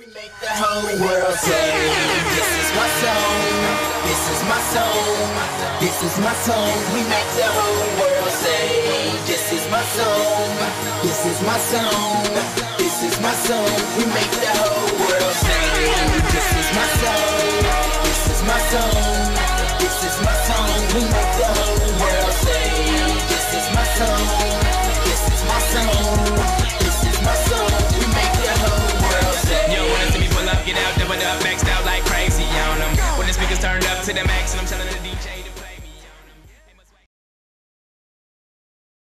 Make the whole world say, this is my song, this is my song, this is my song. We make the whole world say, this is my song, this is my song, this is my song. We make the whole world say, this is my song, this is my song, this is my song. We make the whole world say, this is my song, this is my song, this is my song. We make the whole world say. Yo, wanna see me pull up, get out, double up, maxed out like crazy on them. When the speakers turned up to the max and I'm telling